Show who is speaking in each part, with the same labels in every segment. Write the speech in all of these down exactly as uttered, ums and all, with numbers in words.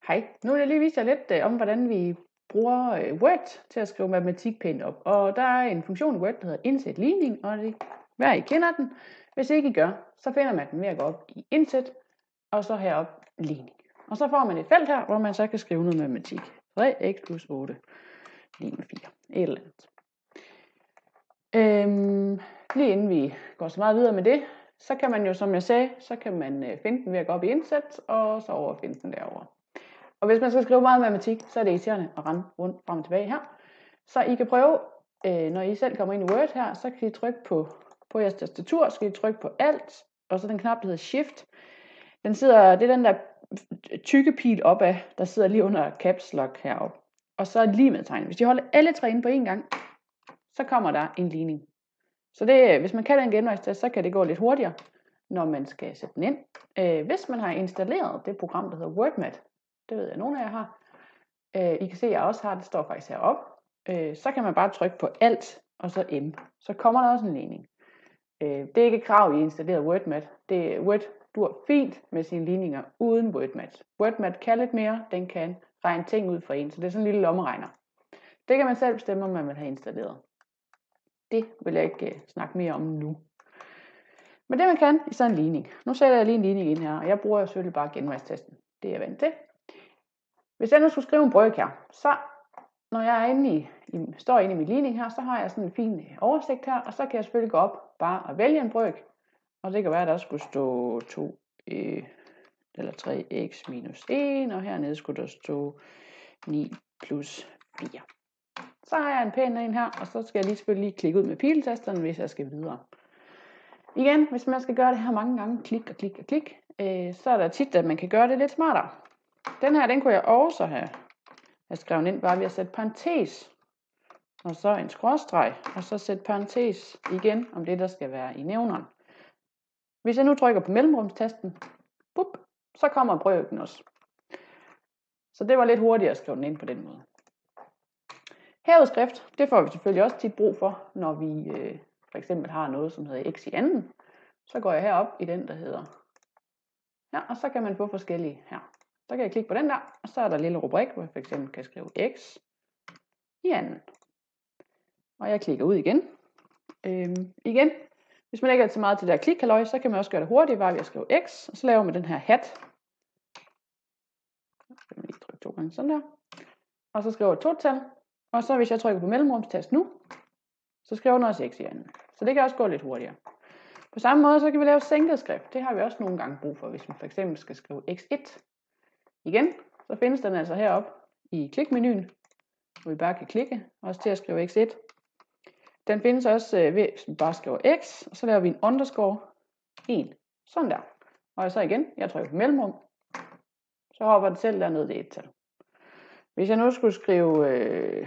Speaker 1: Hej, nu vil jeg lige vise jer lidt øh, om, hvordan vi bruger øh, Word til at skrive matematik pænt op. Og der er en funktion i Word, der hedder indsæt ligning, og det hver I kender den. Hvis ikke I gør, så finder man den ved at gå op i indsæt, og så herop ligning. Og så får man et felt her, hvor man så kan skrive noget matematik. tre x plus otte lige med fire. Et eller andet. Øhm, lige inden vi går så meget videre med det, så kan man jo, som jeg sagde, så kan man øh, finde den ved at gå op i indsæt, og så over finde den derovre. Og hvis man skal skrive meget matematik, så er det irriterende at rende rundt frem og tilbage her. Så I kan prøve, øh, når I selv kommer ind i Word her, så kan I trykke på, på jeres tastatur, så kan I trykke på Alt, og så den knap, der hedder Shift. Den sidder, det er den der tykke pil opad, der sidder lige under Caps Lock heroppe. Og så lige med tegn. Hvis I holder alle tre inde på én gang, så kommer der en ligning. Så det, hvis man kan den genvejstest, så kan det gå lidt hurtigere, når man skal sætte den ind. Øh, hvis man har installeret det program, der hedder WordMat, det ved jeg, nogle af jer har. Øh, I kan se, at jeg også har, det står faktisk heroppe. Øh, så kan man bare trykke på Alt, og så M. Så kommer der også en ligning. Øh, det er ikke et krav, I installeret WordMat. Det, Word dur fint med sine ligninger uden WordMat. WordMat kan lidt mere, den kan regne ting ud for en, så det er sådan en lille lommeregner. Det kan man selv bestemme, om man vil have installeret. Det vil jeg ikke uh, snakke mere om nu. Men det man kan i sådan en ligning. Nu sætter jeg lige en ligning ind her, og jeg bruger selvfølgelig bare genvejstesten. Det er jeg vant til. Hvis jeg nu skulle skrive en brøk her, så når jeg er inde i, i, står inde i min ligning her, så har jeg sådan en fin oversigt her, og så kan jeg selvfølgelig gå op bare og vælge en brøk. Og det kan være, at der skulle stå to øh, eller tre x minus en, og hernede skulle der stå ni plus fire. Så har jeg en pæn en her, og så skal jeg lige selvfølgelig lige klikke ud med piletasteren, hvis jeg skal videre. Igen, hvis man skal gøre det her mange gange, klik og klik og klik, øh, så er der tit, at man kan gøre det lidt smartere. Den her, den kunne jeg også have, have skrevet ind, bare ved at sætte parentes, og så en skråstreg, og så sætte parentes igen, om det der skal være i nævneren. Hvis jeg nu trykker på mellemrumstasten, bup, så kommer brøken også. Så det var lidt hurtigere at skrive den ind på den måde. Hævet skrift, det får vi selvfølgelig også tit brug for, når vi øh, for eksempel har noget, som hedder x i anden. Så går jeg herop i den, der hedder her, og så kan man få forskellige her. Så kan jeg klikke på den der, og så er der en lille rubrik, hvor jeg for eksempel kan skrive x i anden. Og jeg klikker ud igen. Øhm, igen, hvis man ikke er så meget til det der klikhalløj, så kan man også gøre det hurtigt, bare ved at skrive x, og så laver man den her hat. Så skal man lige trykke to gange sådan der. Og så skriver jeg total, og så hvis jeg trykker på mellemrumstast nu, så skriver den også x i anden. Så det kan også gå lidt hurtigere. På samme måde, så kan vi lave sænket skrift. Det har vi også nogle gange brug for, hvis man for eksempel skal skrive x et. Igen, så findes den altså heroppe i klikmenuen, hvor vi bare kan klikke, også til at skrive x et. Den findes også ved, hvis vi bare skriver x, og så laver vi en underscore en. Sådan der. Og så igen, jeg trykker på mellemrum, så hopper det selv dernede det et-tal. Hvis jeg nu skulle skrive, øh,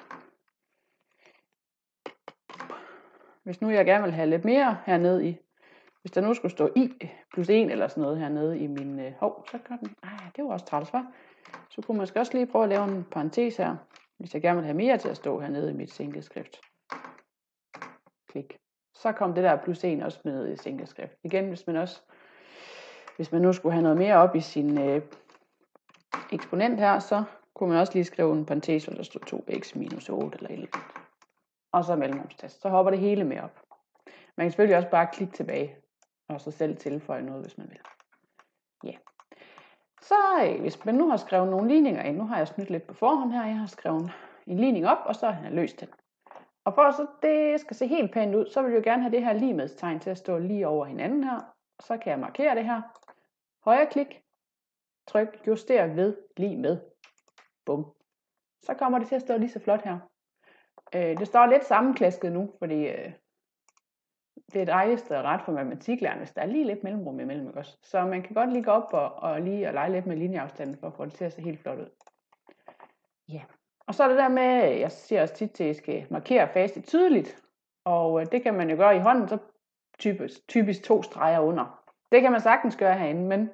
Speaker 1: hvis nu jeg gerne vil have lidt mere hernede i, hvis der nu skulle stå i plus en eller sådan noget hernede i min, øh, hov, så gør den, ej, det var også træls, hva? Så kunne man måske også lige prøve at lave en parentes her, hvis jeg gerne vil have mere til at stå hernede i mit sænket skrift. Klik. Så kom det der plus en også med i sænket skrift. Igen, hvis man også, hvis man nu skulle have noget mere op i sin øh, eksponent her, så kunne man også lige skrive en parentes, hvor der stod to x minus otte eller et eller andet. Og så mellemrumstast. Så hopper det hele med op. Man kan selvfølgelig også bare klikke tilbage, og så selv tilføje noget, hvis man vil. Ja. Så hvis man nu har skrevet nogle ligninger ind, nu har jeg snydt lidt på forhånd her, jeg har skrevet en ligning op, og så har jeg løst den. Og for at så det skal se helt pænt ud, så vil jeg gerne have det her ligemedstegn til at stå lige over hinanden her. Så kan jeg markere det her. Højre klik, tryk juster ved lige med. Bum. Så kommer det til at stå lige så flot her. Øh, det står lidt sammenklasket nu, fordi øh, det er et dejligt sted ret for matematiklærerne, hvis der er lige lidt mellemrum imellem, ikke også? Så man kan godt lige gå op og, og lige og lege lidt med linjeafstanden for at få det til at se helt flot ud. Ja. Og så er det der med, jeg siger også tit til, at I skal markere facit tydeligt. Og øh, det kan man jo gøre i hånden, så typisk, typisk to streger under. Det kan man sagtens gøre herinde, men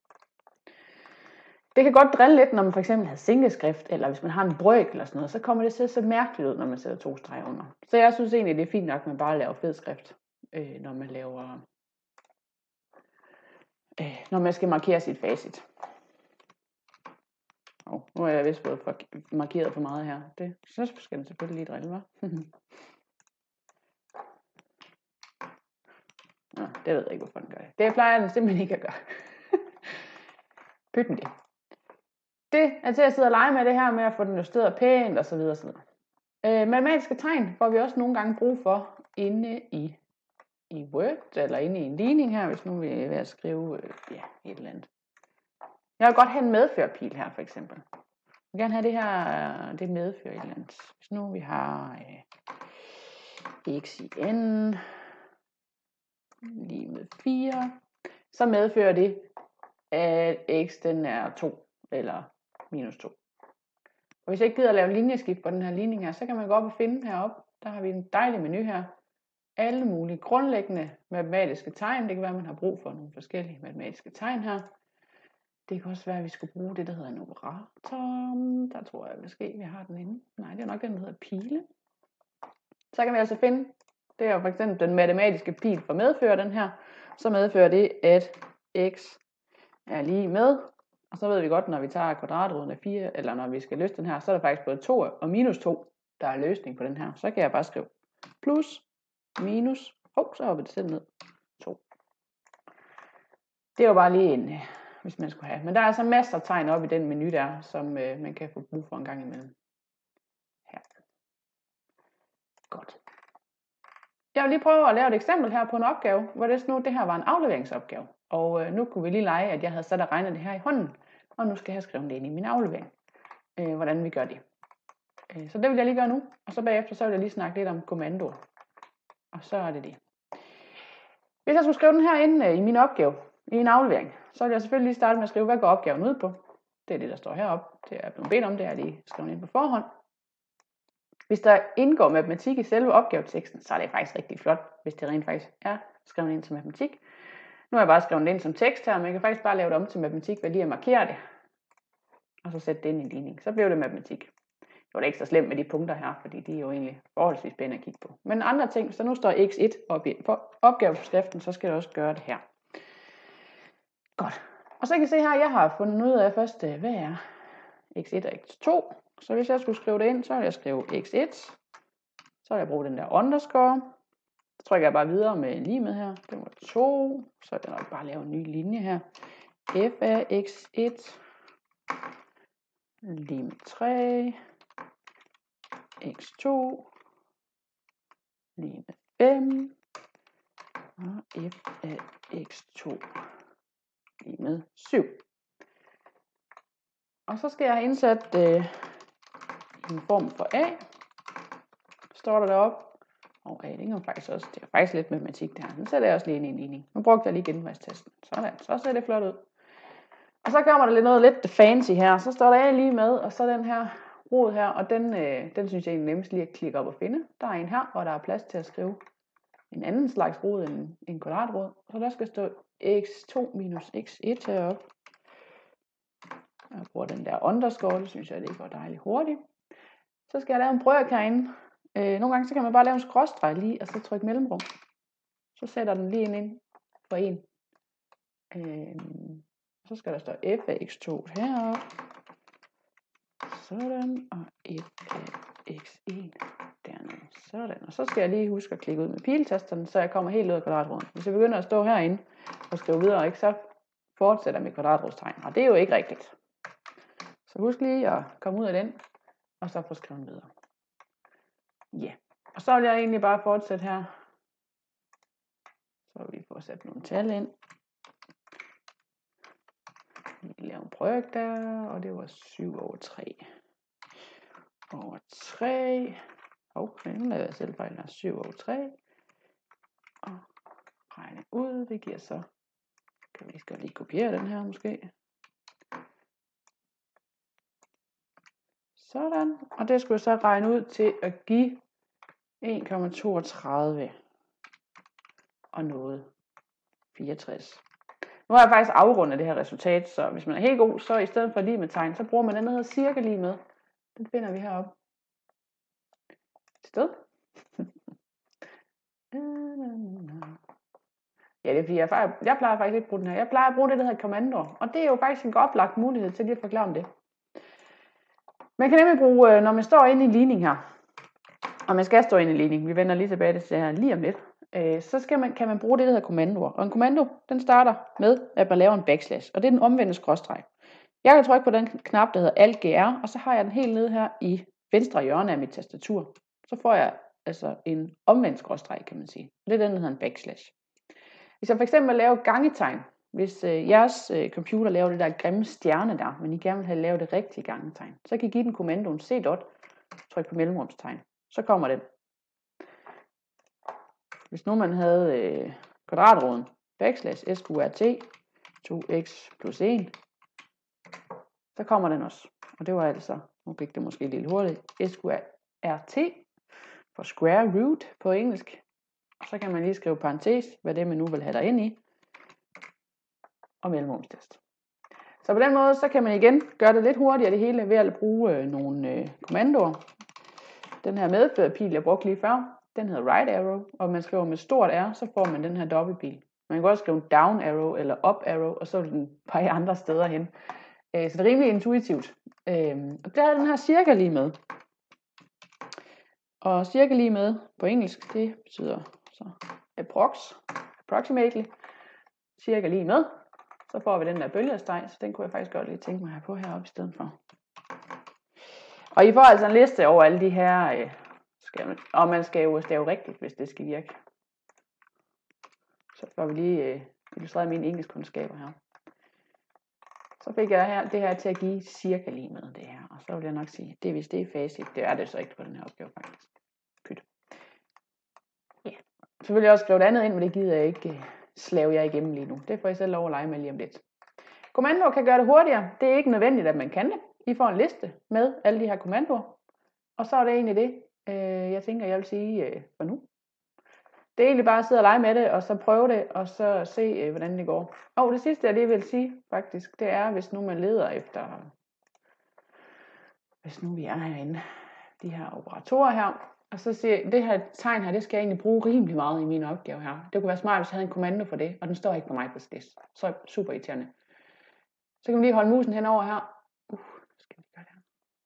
Speaker 1: det kan godt drille lidt, når man for eksempel har sænkeskrift, eller hvis man har en brøk eller sådan noget, så kommer det til at se mærkeligt ud, når man sætter to streger under. Så jeg synes egentlig, det er fint nok, at man bare laver fed skrift, øh, når man laver, øh, når man skal markere sit facit. Oh, nu er jeg vist blevet markeret for meget her. Det så skal den selvfølgelig lige drille, hva'? Nå, det ved jeg ikke, hvorfor den gør det. Det plejer den simpelthen ikke at gøre. Pyt med det. Det er til at sidde og lege med det her med at få den justeret pænt osv. osv. Øh, matematiske tegn får vi også nogle gange brug for inde i, i Word, eller inde i en ligning her, hvis nu vi er ved at skrive øh, ja, et eller andet. Jeg vil godt have en medførpil her, for eksempel. Jeg vil gerne have det her, det medfører et eller andet. Hvis nu vi har øh, x i n lige med fire, så medfører det, at x den er to, eller minus to. Og hvis jeg ikke gider at lave linjeskift på den her ligning her, så kan man gå op og finde heroppe. Der har vi en dejlig menu her. Alle mulige grundlæggende matematiske tegn. Det kan være, at man har brug for nogle forskellige matematiske tegn her. Det kan også være, at vi skulle bruge det, der hedder en operator. Der tror jeg måske, vi har den inde. Nej, det er nok den, der hedder pile. Så kan vi altså finde, det er for eksempel den matematiske pil for medfører den her. Så medfører det, at x er lige med. Og så ved vi godt, når vi tager kvadratroden af fire, eller når vi skal løse den her, så er der faktisk både to og minus to, der er løsning på den her. Så kan jeg bare skrive plus, minus, oh, så hopper det selv ned, to. Det er jo bare lige en, hvis man skulle have. Men der er altså masser af tegn op i den menu der, som øh, man kan få brug for en gang imellem. Her. Godt. Jeg vil lige prøve at lave et eksempel her på en opgave, hvor det nu det her var en afleveringsopgave. Og øh, nu kunne vi lige lege, at jeg havde sat og regnet det her i hånden, og nu skal jeg skrive det ind i min aflevering, øh, hvordan vi gør det. Øh, så det vil jeg lige gøre nu, og så bagefter så vil jeg lige snakke lidt om kommandoer. Og så er det det. Hvis jeg skulle skrive den her ind øh, i min opgave, i en aflevering, så vil jeg selvfølgelig lige starte med at skrive, hvad går opgaven ud på. Det er det, der står heroppe. Det er blevet bedt om, det er lige skrevet ind på forhånd. Hvis der indgår matematik i selve opgaveteksten, så er det faktisk rigtig flot, hvis det rent faktisk er skrevet ind som matematik. Nu har jeg bare skrevet det ind som tekst her, men jeg kan faktisk bare lave det om til matematik ved lige at markere det. Og så sætte det ind i en ligning. Så bliver det matematik. Det var da ikke så slemt med de punkter her, fordi de er jo egentlig forholdsvis spændende at kigge på. Men andre ting, så nu står x et oppe på opgaveskriften, så skal jeg også gøre det her. Godt. Og så kan I se her, jeg har fundet ud af først, hvad er x et og x to. Så hvis jeg skulle skrive det ind, så vil jeg skrive x et. Så vil jeg bruge den der underscore. Så trykker jeg bare videre med lige med her. Det var to. Så vil jeg nok bare lave en ny linje her. F af x et. Lige med tre. x to. Lige med fem. Og f af x to. Lige med syv. Og så skal jeg have indsat øh, en form for a. Står der deroppe. Og A, det er faktisk også, det er faktisk lidt matematik der. Nu sætter jeg også lige ind i en ligning. Nu brugte jeg lige genvejstasten. Sådan, så ser det flot ud. Og så kommer der lidt noget lidt fancy her. Så står der A lige med, og så den her rod her, og den, øh, den synes jeg egentlig nemmest lige at klikke op og finde. Der er en her, hvor der er plads til at skrive en anden slags rod end en kvadratrod. Så der skal stå x to minus x et heroppe. Jeg bruger den der underscore, det synes jeg, det går dejligt hurtigt. Så skal jeg lave en brøk herinde. Øh, nogle gange så kan man bare lave en skråstreg lige, og så trykke mellemrum. Så sætter den lige ind for en. Øh, så skal der stå f af x to heroppe. Sådan, og f af x et dernede. Sådan, og så skal jeg lige huske at klikke ud med piletasterne, så jeg kommer helt ud af kvadratroden. Hvis jeg begynder at stå herinde og skrive videre, ikke, så fortsætter mit kvadratrodstegn, og det er jo ikke rigtigt. Så husk lige at komme ud af den, og så få skrevet videre. Ja, yeah. Og så vil jeg egentlig bare fortsætte her. Så vil vi få sat nogle tal ind. Vi laver en projekt der, og det var syv over tre. Over tre. Okay, nu laver jeg selv fejl her. syv over tre. Og regne ud, det giver så. Kan vi skal lige kopiere den her måske. Sådan, og det skulle så regne ud til at give en komma toogtredive og noget fireogtres. Nu har jeg faktisk afrundet det her resultat, så hvis man er helt god, så i stedet for lige med tegn, så bruger man den, der hedder cirka lige med. Den finder vi heroppe. Et sted. Ja, det er fordi, jeg, jeg plejer faktisk ikke at bruge den her. Jeg plejer at bruge det, der hedder kommandoer. Og det er jo faktisk en oplagt mulighed til lige at forklare om det. Man kan nemlig bruge, når man står inde i en ligning her, og man skal stå inde i en ligning, vi vender lige tilbage til det her lige om lidt, så skal man, kan man bruge det, der hedder kommandoer. Og en kommando, den starter med, at man laver en backslash, og det er den omvendte skråstreg. Jeg kan trykke på den knap, der hedder Alt G R, og så har jeg den helt nede her i venstre hjørne af mit tastatur. Så får jeg altså en omvendt skråstreg, kan man sige. Det er den, der hedder en backslash. Hvis jeg for eksempel laver gangetegn, hvis øh, jeres øh, computer laver det der grimme stjerne der, men I gerne vil have lavet det rigtige gangetegn, så kan I give den kommandoen C dot, tryk på mellemrumstegn, så kommer den. Hvis nu man havde øh, kvadratroden, backslash sqrt, to x plus en, så kommer den også. Og det var altså, nu gik det måske lidt hurtigt, sqrt for square root på engelsk. Og så kan man lige skrive parentes, hvad det man nu vil have derinde i, og mellemrumstest. Så på den måde, så kan man igen gøre det lidt hurtigere det hele ved at bruge øh, nogle øh, kommandoer. Den her medførerpil, jeg brugte lige før, den hedder right arrow, og man skriver med stort R, så får man den her dobbeltpil. Man kan også skrive down arrow eller up arrow, og så vil den pege andre steder hen. Øh, så det er rimelig intuitivt. Øh, og der er den her cirka lige med. Og cirka lige med på engelsk, det betyder så approx, approximately, cirka lige med. Så får vi den der bølgestreg, så den kunne jeg faktisk godt lige tænke mig at have på heroppe i stedet for. Og I får altså en liste over alle de her, øh, skal man, og man skal jo stave rigtigt, hvis det skal virke. Så får vi lige øh, illustreret mine engelskkundskaber her. Så fik jeg her, det her til at give cirka lige med det her, og så vil jeg nok sige, det er hvis det er facit, det er det så ikke på den her opgave faktisk. Pyt. Ja. Så vil jeg også skrive det andet ind, men det gider jeg ikke øh, slave jer igennem lige nu. Det får I selv lov at lege med lige om lidt. Kommandoer kan gøre det hurtigere. Det er ikke nødvendigt, at man kan det. I får en liste med alle de her kommandoer. Og så er det egentlig det, øh, jeg tænker, jeg vil sige øh, for nu. Det er egentlig bare at sidde og lege med det, og så prøve det, og så se, øh, hvordan det går. Og det sidste, jeg lige vil sige, faktisk, det er, hvis nu man leder efter, hvis nu vi er herinde, de her operatorer her, og så siger det her tegn her, det skal jeg egentlig bruge rimelig meget i min opgave her. Det kunne være smart, hvis jeg havde en kommando for det, og den står ikke på mig på slids. Så super irriterende. Så kan man lige holde musen henover her. Uh, skal vi gøre det her.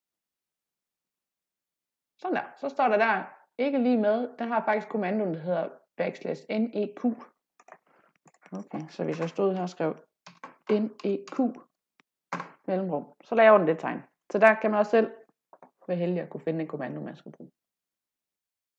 Speaker 1: Sådan der. Så står der der, ikke lige med, den har faktisk kommandoen, der hedder backslash neq. Okay, så hvis jeg stod her og skrev neq mellemrum, så laver den det tegn. Så der kan man også selv være heldig at kunne finde en kommando, man skal bruge.